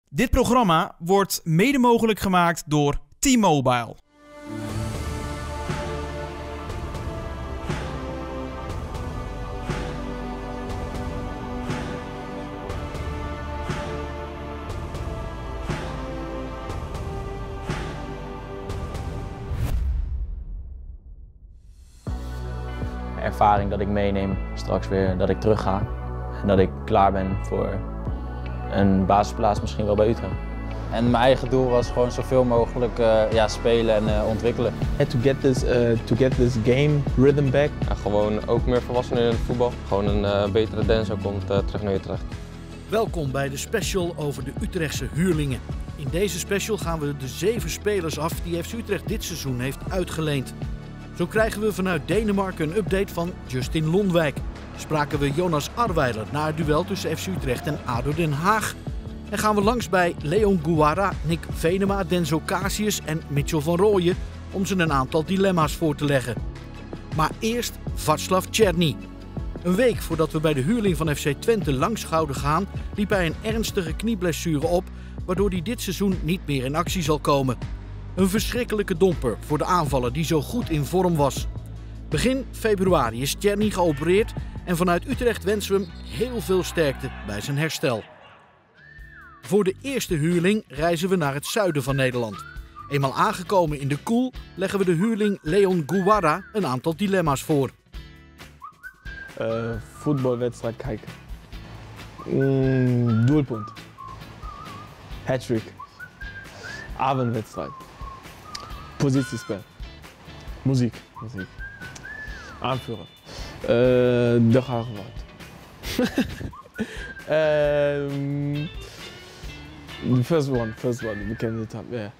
Dit programma wordt mede mogelijk gemaakt door T-Mobile. Ervaring dat ik meeneem straks weer, dat ik terug ga en dat ik klaar ben voor een basisplaats misschien wel bij Utrecht. En mijn eigen doel was gewoon zoveel mogelijk spelen en ontwikkelen. To get this game rhythm back. Ja, gewoon ook meer volwassenen in het voetbal. Gewoon een betere Denzo komt terug naar Utrecht. Welkom bij de special over de Utrechtse huurlingen. In deze special gaan we de 7 spelers af die FC Utrecht dit seizoen heeft uitgeleend. Zo krijgen we vanuit Denemarken een update van Justin Londwijk. Spraken we Jonas Arweiler na het duel tussen FC Utrecht en ADO Den Haag. En gaan we langs bij Leon Guara, Nick Venema, Denzo Casius en Mitchell van Rooyen om ze een aantal dilemma's voor te leggen. Maar eerst Václav Černý. Een week voordat we bij de huurling van FC Twente langs zouden gaan, liep hij een ernstige knieblessure op, waardoor hij dit seizoen niet meer in actie zal komen. Een verschrikkelijke domper voor de aanvaller die zo goed in vorm was. Begin februari is Černý geopereerd en vanuit Utrecht wensen we hem heel veel sterkte bij zijn herstel. Voor de eerste huurling reizen we naar het zuiden van Nederland. Eenmaal aangekomen in de Koel leggen we de huurling Leon Guara een aantal dilemma's voor. Voetbalwedstrijd kijken. Doelpunt. Hattrick. Avondwedstrijd. Positiespel. Muziek. Aanvuren. De Hagenwoud. The first one, we can it up, yeah.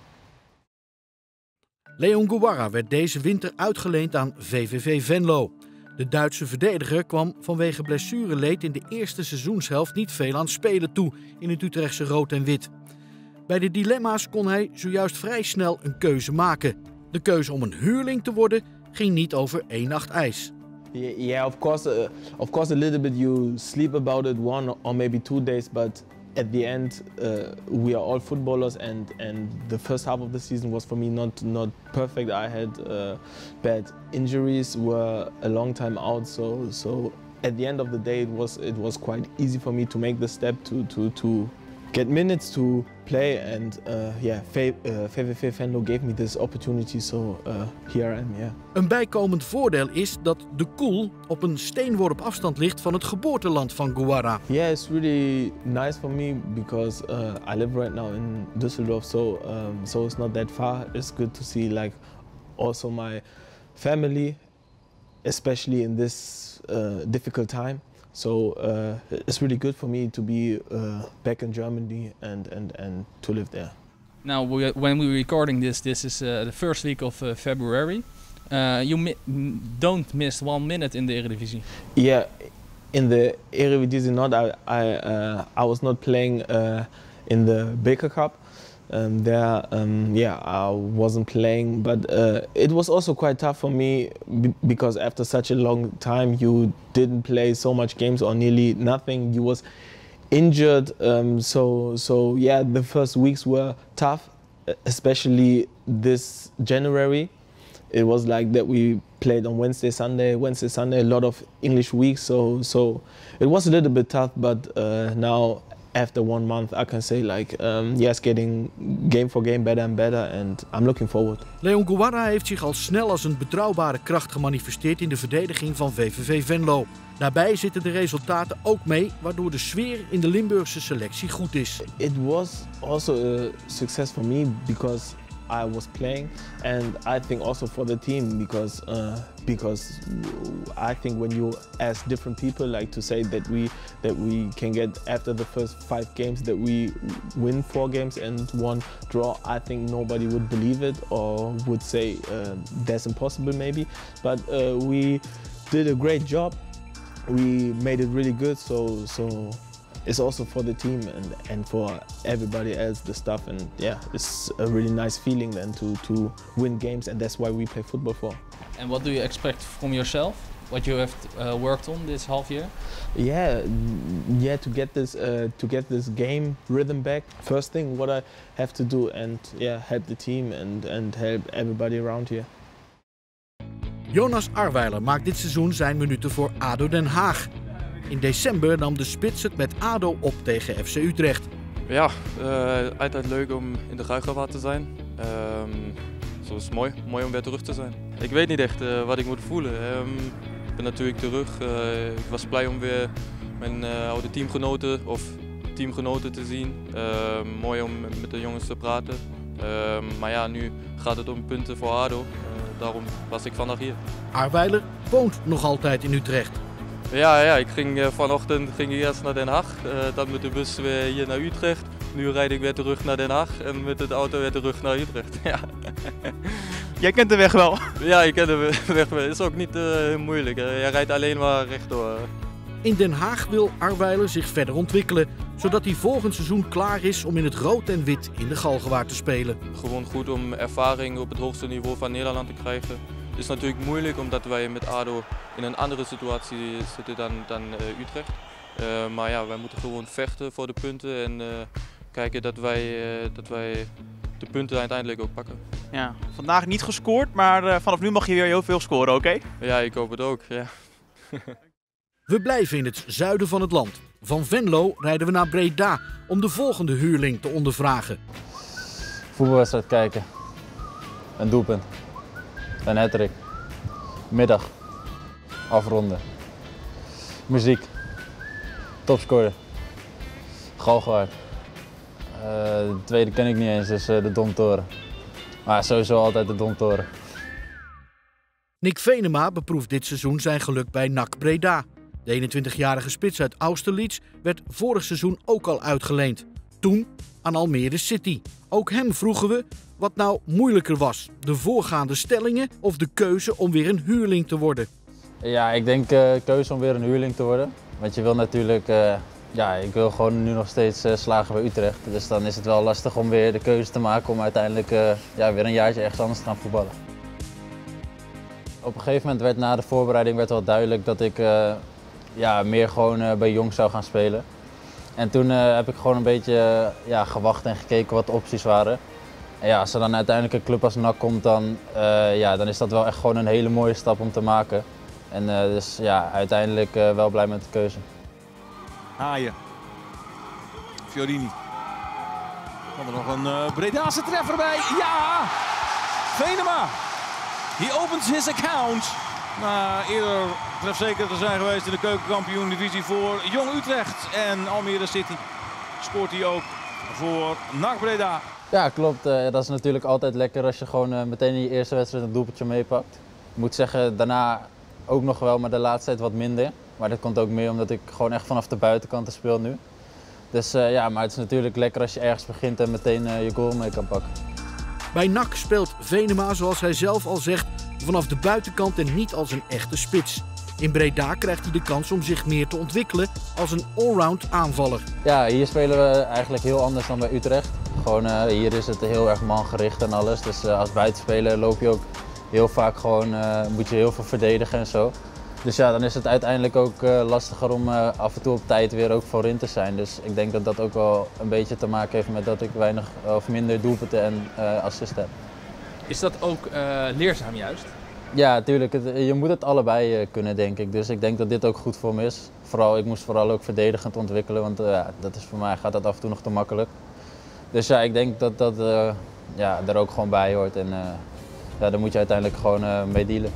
Leon Guara werd deze winter uitgeleend aan VVV Venlo. De Duitse verdediger kwam vanwege blessureleed in de eerste seizoenshelft niet veel aan spelen toe in het Utrechtse rood en wit. Bij de dilemma's kon hij zojuist vrij snel een keuze maken. De keuze om een huurling te worden ging niet over 1 nacht ijs. Yeah, of course a little bit you sleep about it 1 or maybe 2 days, but at the end we are all footballers and the first half of the season was for me not perfect. I had bad injuries, were a long time out, so at the end of the day it was quite easy for me to make the step to get minutes to play, and VVV Venlo gave me this opportunity, so here I am, yeah. Een bijkomend voordeel is dat de Koel op een steenworp afstand ligt van het geboorteland van Guara. Yeah, it's really nice for me because I live right now in Düsseldorf, so it's not that far. It's good to see like also my family, especially in this difficult time. So it's really good for me to be back in Germany and to live there. Now, when we're recording this is the first week of February. You don't miss 1 minute in the Eredivisie. Yeah, in the Eredivisie not. I was not playing in the Baker Cup. I wasn't playing, but it was also quite tough for me because after such a long time you didn't play so much games or nearly nothing. You was injured, so yeah, the first weeks were tough, especially this January. It was like that we played on Wednesday, Sunday, a lot of English weeks, so it was a little bit tough, but now after 1 month I can say like yes, getting game for game better and better, and I'm looking forward. Leon Guara heeft zich al snel als een betrouwbare kracht gemanifesteerd in de verdediging van VVV Venlo. Daarbij zitten de resultaten ook mee, waardoor de sfeer in de Limburgse selectie goed is. It was also a success for me because I was playing, and I think also for the team because I think when you ask different people like to say that we can get after the first 5 games that we win 4 games and 1 draw, I think nobody would believe it or would say that's impossible maybe, but we did a great job. We made it really good, so it's also for the team and for everybody else, the stuff, and yeah, it's a really nice feeling then to win games, and that's why we play football for. And what do you expect from yourself? what you have worked on this half year? Yeah, to get this game rhythm back. First thing what I have to do, and help the team and help everybody around here. Jonas Arweiler maakt dit seizoen zijn minuten voor ADO Den Haag. In december nam de spits het met ADO op tegen FC Utrecht. Ja, altijd leuk om in de Ruigerwaard te zijn. Zo is het mooi om weer terug te zijn. Ik weet niet echt wat ik moet voelen. Ik ben natuurlijk terug. Ik was blij om weer mijn oude teamgenoten te zien. Mooi om met de jongens te praten. Maar ja, nu gaat het om punten voor ADO. Daarom was ik vandaag hier. Arweiler woont nog altijd in Utrecht. Ja, ik ging vanochtend eerst naar Den Haag, dan met de bus weer hier naar Utrecht. Nu rijd ik weer terug naar Den Haag en met de auto weer terug naar Utrecht. Ja. Jij kent de weg wel. Ja, ik ken de weg wel. Het is ook niet heel moeilijk. Je rijdt alleen maar rechtdoor. In Den Haag wil Arweiler zich verder ontwikkelen, zodat hij volgend seizoen klaar is om in het rood en wit in de Galgenwaard te spelen. Gewoon goed om ervaring op het hoogste niveau van Nederland te krijgen. Het is natuurlijk moeilijk omdat wij met ADO in een andere situatie zitten dan Utrecht. Maar ja, wij moeten gewoon vechten voor de punten en kijken dat wij de punten uiteindelijk ook pakken. Ja, vandaag niet gescoord, maar vanaf nu mag je weer heel veel scoren, oké? Ja, ik hoop het ook. Ja. We blijven in het zuiden van het land. Van Venlo rijden we naar Breda om de volgende huurling te ondervragen. Voetbalwedstrijd kijken. Een doelpunt. Een hattrick. Middag. Afronden. Muziek. Topscorer. Galgenwaard. De tweede ken ik niet eens, dus de Domtoren. Maar sowieso altijd de Domtoren. Nick Venema beproeft dit seizoen zijn geluk bij NAC Breda. De 21-jarige spits uit Austerlitz werd vorig seizoen ook al uitgeleend. Toen aan Almere City. Ook hem vroegen we wat nou moeilijker was. De voorgaande stellingen of de keuze om weer een huurling te worden. Ja, ik denk keuze om weer een huurling te worden. Want je wil natuurlijk, ik wil gewoon nu nog steeds slagen bij Utrecht. Dus dan is het wel lastig om weer de keuze te maken om uiteindelijk weer een jaartje ergens anders te gaan voetballen. Op een gegeven moment werd na de voorbereiding wel duidelijk dat ik meer gewoon bij Jong zou gaan spelen. En toen heb ik gewoon een beetje gewacht en gekeken wat de opties waren. En ja, als er dan uiteindelijk een club als NAC komt, dan is dat wel echt gewoon een hele mooie stap om te maken. En dus ja, uiteindelijk wel blij met de keuze. Haaien. Fiorini. Komt er nog een Bredaanse treffer bij? Ja! Venema. He opens his account. Na eerder trefzeker te zijn geweest in de keukenkampioen-divisie voor Jong Utrecht en Almere City. Scoort hij ook voor NAC Breda. Ja, klopt. Dat is natuurlijk altijd lekker als je gewoon meteen in je eerste wedstrijd een doelpuntje meepakt. Ik moet zeggen, daarna ook nog wel, maar de laatste tijd wat minder. Maar dat komt ook meer omdat ik gewoon echt vanaf de buitenkant speel nu. Dus maar het is natuurlijk lekker als je ergens begint en meteen je goal mee kan pakken. Bij NAC speelt Venema, zoals hij zelf al zegt, vanaf de buitenkant en niet als een echte spits. In Breda krijgt hij de kans om zich meer te ontwikkelen als een allround aanvaller. Ja, hier spelen we eigenlijk heel anders dan bij Utrecht. Gewoon, hier is het heel erg mangericht en alles. Dus als buitenspeler loop je ook heel vaak gewoon, moet je heel veel verdedigen en zo. Dus ja, dan is het uiteindelijk ook lastiger om af en toe op tijd weer ook voorin te zijn. Dus ik denk dat dat ook wel een beetje te maken heeft met dat ik weinig of minder doelpunten en assist heb. Is dat ook leerzaam juist? Ja, natuurlijk. Je moet het allebei kunnen, denk ik. Dus ik denk dat dit ook goed voor me is. Ik moest vooral ook verdedigend ontwikkelen, want dat is voor mij gaat dat af en toe nog te makkelijk. Dus ja, ik denk dat dat er ook gewoon bij hoort en daar moet je uiteindelijk gewoon mee dealen.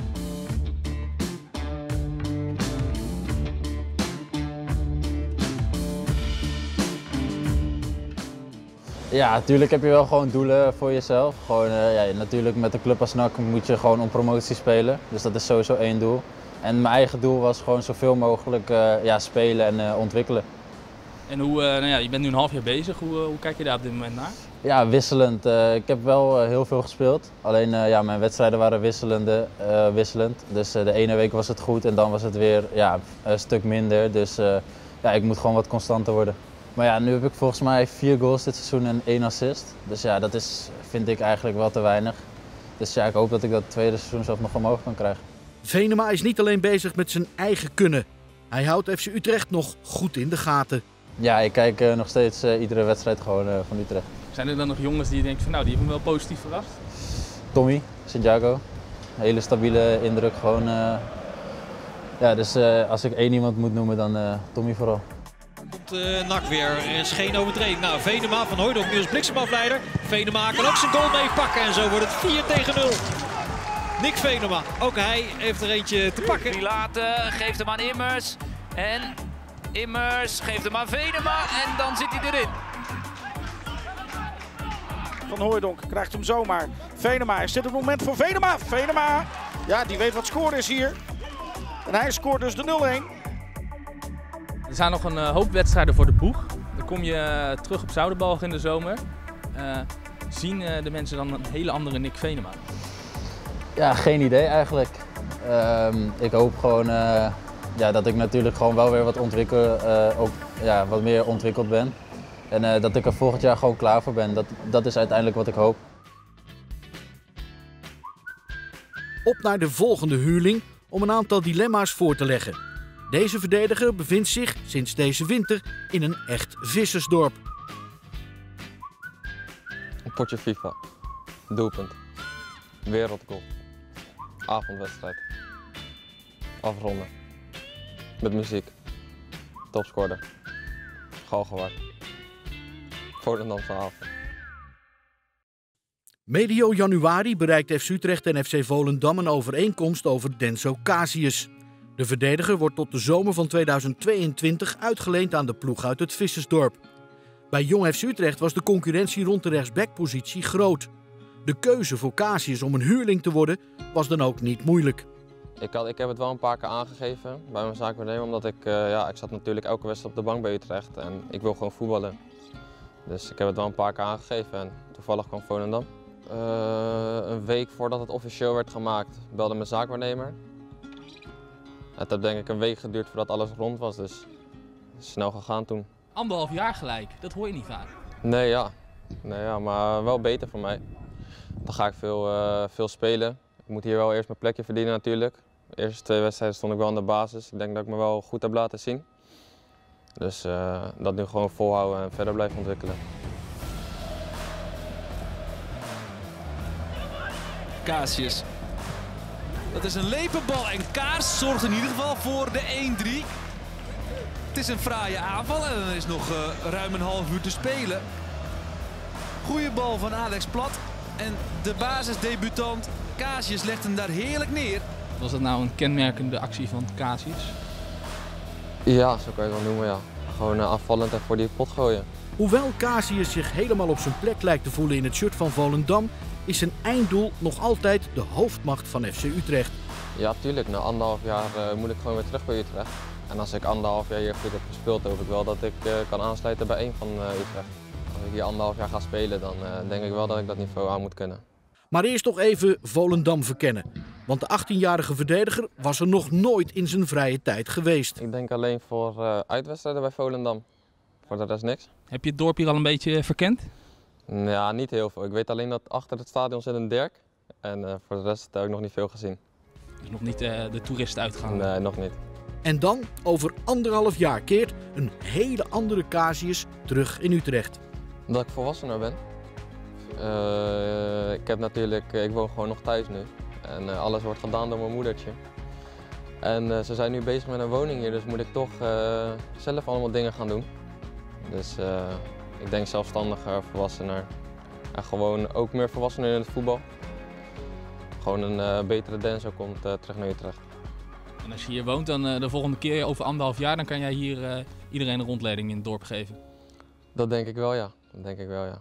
Ja, natuurlijk heb je wel gewoon doelen voor jezelf. Gewoon, natuurlijk met een club als NAC moet je gewoon om promotie spelen. Dus dat is sowieso één doel. En mijn eigen doel was gewoon zoveel mogelijk spelen en ontwikkelen. En je bent nu een half jaar bezig. Hoe kijk je daar op dit moment naar? Ja, wisselend. Ik heb wel heel veel gespeeld. Alleen mijn wedstrijden waren wisselend. Dus de ene week was het goed en dan was het weer een stuk minder. Dus ik moet gewoon wat constanter worden. Maar ja, nu heb ik volgens mij 4 goals dit seizoen en 1 assist. Dus ja, vind ik eigenlijk wel te weinig. Dus ja, ik hoop dat ik dat tweede seizoen zelf nog omhoog kan krijgen. Venema is niet alleen bezig met zijn eigen kunnen. Hij houdt FC Utrecht nog goed in de gaten. Ja, ik kijk nog steeds iedere wedstrijd gewoon van Utrecht. Zijn er dan nog jongens die je denkt van nou, die hebben me wel positief verrast? Tommy, Santiago. Hele stabiele indruk gewoon. Ja, dus als ik één iemand moet noemen, dan Tommy vooral. Komt NAC weer. Er is geen overtreding. Nou, Venema van Hooijdonk nu als bliksemafleider. Venema kan ook zijn goal meepakken en zo wordt het 4-0. Nick Venema, ook hij heeft er eentje te pakken. Pilate geeft hem aan Immers. En Immers geeft hem aan Venema en dan zit hij erin. Van Hooijdonk krijgt hem zomaar. Venema, is dit het moment voor Venema? Venema, ja, die weet wat scoren is hier. En hij scoort dus de 0-1. Er zijn nog een hoop wedstrijden voor de ploeg. Dan kom je terug op Zoudenbalg in de zomer. Zien de mensen dan een hele andere Nick Venema? Ja, geen idee eigenlijk. Ik hoop gewoon ja, dat ik natuurlijk gewoon wel weer wat ontwikkel, ook ja, wat meer ontwikkeld ben. En dat ik er volgend jaar gewoon klaar voor ben. Dat is uiteindelijk wat ik hoop. Op naar de volgende huurling om een aantal dilemma's voor te leggen. Deze verdediger bevindt zich sinds deze winter in een echt vissersdorp. Een potje FIFA. Doelpunt. Wereldgoal. Avondwedstrijd. Afronden. Met muziek. Topscorer. Galgenwaard. Volendamse Haven. Medio januari bereikt FC Utrecht en FC Volendam een overeenkomst over Denso Casius. De verdediger wordt tot de zomer van 2022 uitgeleend aan de ploeg uit het Vissersdorp. Bij Jong FC Utrecht was de concurrentie rond de rechtsbackpositie groot. De keuze voor Casius om een huurling te worden was dan ook niet moeilijk. Ik heb het wel een paar keer aangegeven bij mijn zaakwaarnemer, omdat ik zat natuurlijk elke wedstrijd op de bank bij Utrecht en ik wil gewoon voetballen. Dus ik heb het wel een paar keer aangegeven en toevallig kwam Volendam. Een week voordat het officieel werd gemaakt belde mijn zaakwaarnemer. Het heeft denk ik een week geduurd voordat alles rond was, dus snel gegaan toen. 1,5 jaar gelijk, dat hoor je niet vaak. Nee ja, maar wel beter voor mij. Dan ga ik veel spelen. Ik moet hier wel eerst mijn plekje verdienen natuurlijk. De eerste 2 wedstrijden stond ik wel aan de basis. Ik denk dat ik me wel goed heb laten zien. Dus dat nu gewoon volhouden en verder blijven ontwikkelen. Casius. Dat is een lepenbal en Kaars zorgt in ieder geval voor de 1-3. Het is een fraaie aanval en er is nog ruim een half uur te spelen. Goeie bal van Alex Plat en de basisdebutant Casius legt hem daar heerlijk neer. Was dat nou een kenmerkende actie van Casius? Ja, zo kan je het wel noemen, ja. Gewoon aanvallend en voor die pot gooien. Hoewel Casius zich helemaal op zijn plek lijkt te voelen in het shirt van Volendam, is zijn einddoel nog altijd de hoofdmacht van FC Utrecht. Ja, tuurlijk. Na 1,5 jaar moet ik gewoon weer terug bij Utrecht. En als ik 1,5 jaar hier goed heb gespeeld, hoop ik wel dat ik kan aansluiten bij één van Utrecht. Als ik hier 1,5 jaar ga spelen, dan denk ik wel dat ik dat niveau aan moet kunnen. Maar eerst nog even Volendam verkennen. Want de 18-jarige verdediger was er nog nooit in zijn vrije tijd geweest. Ik denk alleen voor uitwedstrijden bij Volendam. Voor de rest niks. Heb je het dorp hier al een beetje verkend? Ja, niet heel veel. Ik weet alleen dat achter het stadion zit een Dirk. En voor de rest heb ik nog niet veel gezien. Dus nog niet de toeristen uitgaan? Nee, nog niet. En dan, over 1,5 jaar, keert een hele andere Casius terug in Utrecht. Dat ik volwassener ben. Ik woon gewoon nog thuis nu. En alles wordt gedaan door mijn moedertje. En ze zijn nu bezig met een woning hier, dus moet ik toch zelf allemaal dingen gaan doen. Dus ik denk zelfstandiger, volwassener. En gewoon ook meer volwassener in het voetbal. Gewoon een betere Denso komt terug naar Utrecht. En als je hier woont, dan de volgende keer over 1,5 jaar, dan kan jij hier iedereen een rondleiding in het dorp geven? Dat denk ik wel, ja. Dat denk ik wel, ja.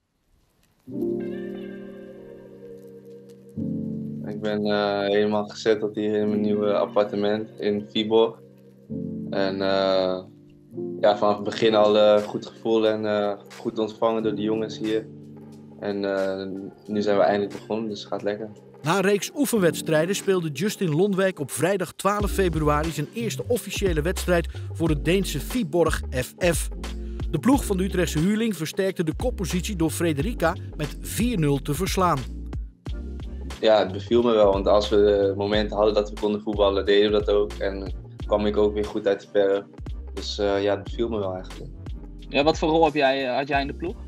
Ik ben helemaal gezetteld hier in mijn nieuwe appartement in Viborg. En vanaf het begin al goed gevoel en goed ontvangen door de jongens hier. En nu zijn we eindelijk begonnen, dus het gaat lekker. Na een reeks oefenwedstrijden speelde Justin Londwijk op vrijdag 12 februari zijn eerste officiële wedstrijd voor het Deense Viborg FF. De ploeg van de Utrechtse huurling versterkte de koppositie door Frederica met 4-0 te verslaan. ja, het beviel me wel. Want als we momenten hadden dat we konden voetballen, deden we dat ook. En kwam ik ook weer goed uit de verf. Dus ja, het beviel me wel eigenlijk. Ja, wat voor rol had jij in de ploeg?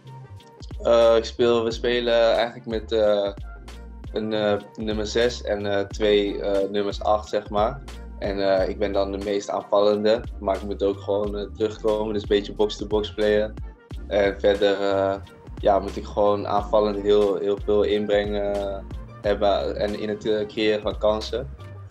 We spelen eigenlijk met een nummer 6 en 2 nummers 8, zeg maar. En ik ben dan de meest aanvallende, maar ik moet ook gewoon terugkomen, dus een beetje box-to-box playen. En verder ja, moet ik gewoon aanvallend heel veel inbrengen hebben en in het creëren van kansen.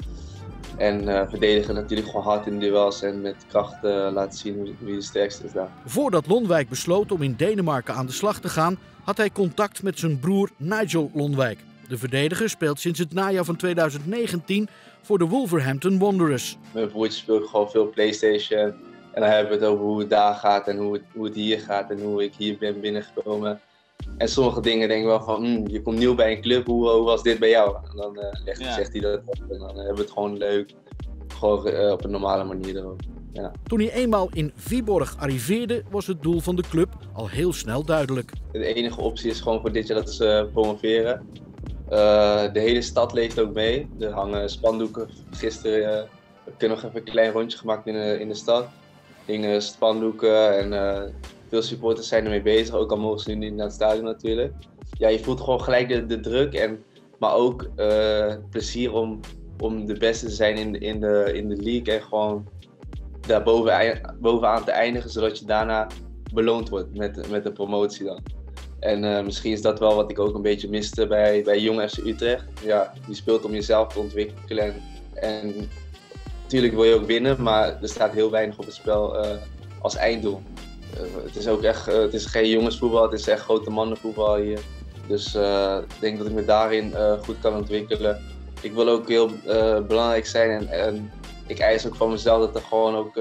En verdedigen natuurlijk gewoon hard in duels en met kracht laten zien wie de sterkste is daar. Voordat Lonwijk besloot om in Denemarken aan de slag te gaan, had hij contact met zijn broer Nigel Lonwijk. De verdediger speelt sinds het najaar van 2019 voor de Wolverhampton Wanderers. Mijn broertje speelt gewoon veel PlayStation. En dan hebben we het over hoe het daar gaat en hoe het hier gaat en hoe ik hier ben binnengekomen. En sommige dingen denk ik wel van, je komt nieuw bij een club, hoe was dit bij jou? En dan zegt hij dat op en dan hebben we het gewoon leuk. Gewoon op een normale manier erover. Ja. Toen hij eenmaal in Viborg arriveerde, was het doel van de club al heel snel duidelijk. De enige optie is gewoon voor dit jaar dat ze promoveren. De hele stad leeft ook mee. Er hangen spandoeken. Gisteren heb ik nog even een klein rondje gemaakt in de stad. Er hingen spandoeken en veel supporters zijn ermee bezig. Ook al mogen ze nu niet naar het stadion natuurlijk. Ja, je voelt gewoon gelijk de druk, maar ook plezier om de beste te zijn in de league en gewoon daar bovenaan te eindigen, zodat je daarna beloond wordt met de promotie dan. En misschien is dat wel wat ik ook een beetje miste bij Jong FC Utrecht. Ja, je speelt om jezelf te ontwikkelen en natuurlijk wil je ook winnen, maar er staat heel weinig op het spel als einddoel. Het is ook echt, het is geen jongensvoetbal, het is echt grote mannenvoetbal hier. Dus ik denk dat ik me daarin goed kan ontwikkelen. Ik wil ook heel belangrijk zijn en ik eis ook van mezelf dat er gewoon ook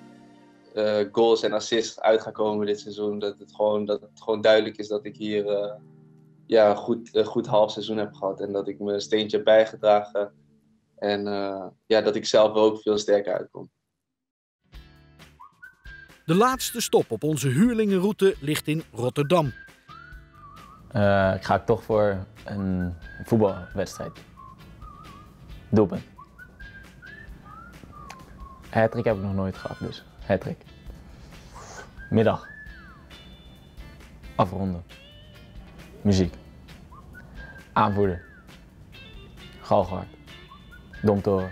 goals en assists uit gaan komen dit seizoen. Dat het gewoon duidelijk is dat ik hier een goed half seizoen heb gehad en dat ik mijn steentje heb bijgedragen. En dat ik zelf ook veel sterker uitkom. De laatste stop op onze huurlingenroute ligt in Rotterdam. Ik ga toch voor een voetbalwedstrijd. Doelpunt. Hattrick heb ik nog nooit gehad, dus hattrick. Middag. Afronden. Muziek. Aanvoerder. Galgenwaard. Domtoren.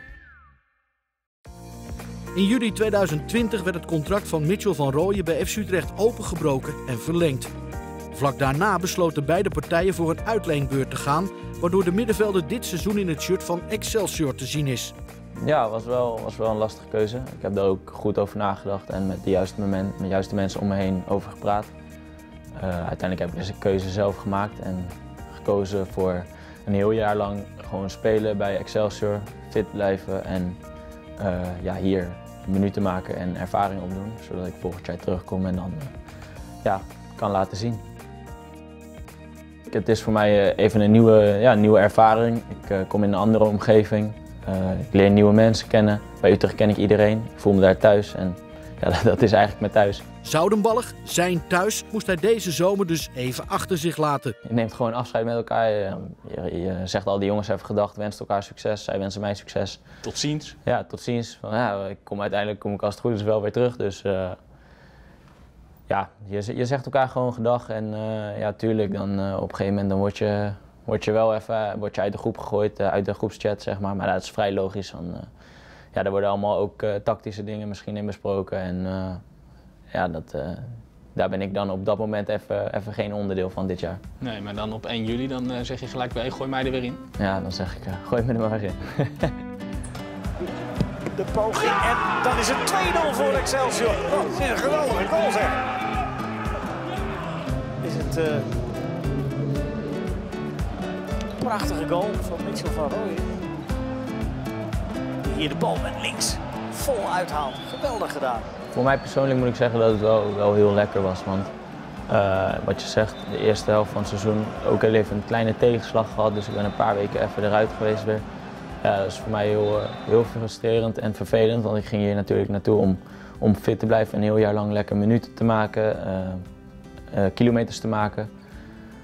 In juli 2020 werd het contract van Mitchell van Rooyen bij FC Utrecht opengebroken en verlengd. Vlak daarna besloten beide partijen voor een uitleenbeurt te gaan, waardoor de middenvelder dit seizoen in het shirt van Excelsior te zien is. Ja, was wel een lastige keuze. Ik heb daar ook goed over nagedacht en met de juiste mensen om me heen over gepraat. Uiteindelijk heb ik dus een keuze zelf gemaakt en gekozen voor een heel jaar lang gewoon spelen bij Excelsior, fit blijven en hier minuten maken en ervaring opdoen, zodat ik volgend jaar terugkom en dan kan laten zien. Het is voor mij even een nieuwe ervaring. Ik kom in een andere omgeving. Ik leer nieuwe mensen kennen. Bij Utrecht ken ik iedereen. Ik voel me daar thuis en dat is eigenlijk mijn thuis. Zoudenballig, zijn thuis, moest hij deze zomer dus even achter zich laten. Je neemt gewoon afscheid met elkaar. Je zegt al die jongens even gedag, wenst elkaar succes. Zij wensen mij succes. Tot ziens. Ja, tot ziens. Uiteindelijk kom ik als het goed is wel weer terug. Dus je zegt elkaar gewoon gedag en tuurlijk dan op een gegeven moment dan word je wel even uit de groep gegooid, uit de groepschat zeg maar. Maar dat is vrij logisch. Daar worden allemaal ook tactische dingen misschien in besproken en daar ben ik dan op dat moment even geen onderdeel van dit jaar. Nee, maar dan op 1 juli dan zeg je gelijk bij, gooi mij er weer in. Ja, dan zeg ik, gooi me er maar weer in. De poging en dan is het 2-0 voor Excelsior. Oh, een geweldige goal zeg. Is het prachtige goal van Mitchell van Rooyen. Hier de bal met links vol uithaalt. Geweldig gedaan. Voor mij persoonlijk moet ik zeggen dat het wel heel lekker was. Want wat je zegt, de eerste helft van het seizoen ook heel even een kleine tegenslag gehad. Dus ik ben een paar weken even eruit geweest weer. Ja, dat is voor mij heel frustrerend en vervelend. Want ik ging hier natuurlijk naartoe om fit te blijven. Een heel jaar lang lekker minuten te maken. Kilometers te maken.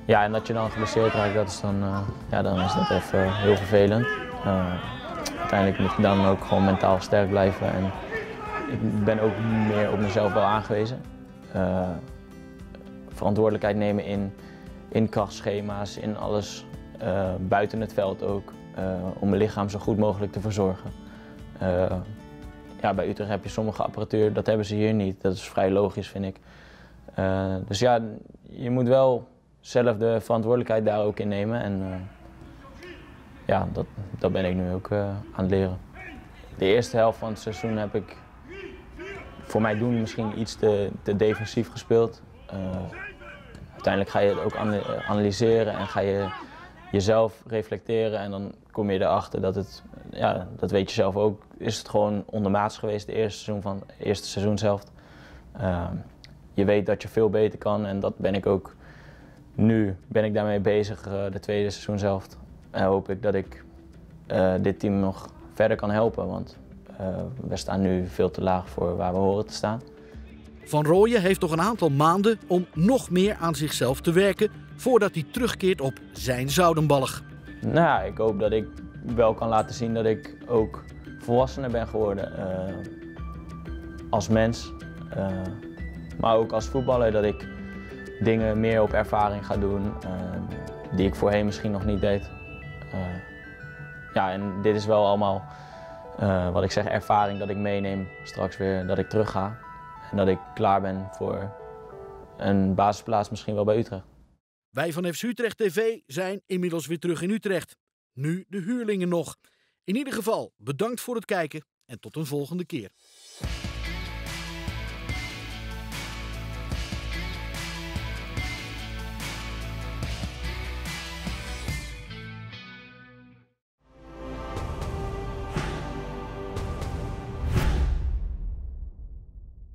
Ja, en dat je dan geblesseerd raakt, dat is dan is dat even heel vervelend. Uiteindelijk moet je dan ook gewoon mentaal sterk blijven. En ik ben ook meer op mezelf wel aangewezen. Verantwoordelijkheid nemen in krachtschema's, in alles buiten het veld ook. Om mijn lichaam zo goed mogelijk te verzorgen. Ja, bij Utrecht heb je sommige apparatuur, dat hebben ze hier niet. Dat is vrij logisch, vind ik. Dus ja, je moet wel zelf de verantwoordelijkheid daar ook in nemen. En ja, dat ben ik nu ook aan het leren. De eerste helft van het seizoen heb ik voor mij doen misschien iets te defensief gespeeld. Uiteindelijk ga je het ook analyseren en ga je jezelf reflecteren en dan kom je erachter dat het, ja, dat weet je zelf ook, is het gewoon ondermaats geweest de eerste seizoenshelft. Je weet dat je veel beter kan en dat ben ik ook. Nu ben ik daarmee bezig, de tweede seizoenshelft. En hoop ik dat ik dit team nog verder kan helpen, want we staan nu veel te laag voor waar we horen te staan. Van Rooyen heeft nog een aantal maanden om nog meer aan zichzelf te werken voordat hij terugkeert op zijn Zoudenballig. Nou ja, ik hoop dat ik wel kan laten zien dat ik ook volwassener ben geworden als mens. Maar ook als voetballer, dat ik dingen meer op ervaring ga doen die ik voorheen misschien nog niet deed. Ja, en dit is wel allemaal, wat ik zeg, ervaring dat ik meeneem straks weer, dat ik terug ga. En dat ik klaar ben voor een basisplaats misschien wel bij Utrecht. Wij van FC Utrecht TV zijn inmiddels weer terug in Utrecht. Nu de huurlingen nog. In ieder geval bedankt voor het kijken en tot een volgende keer.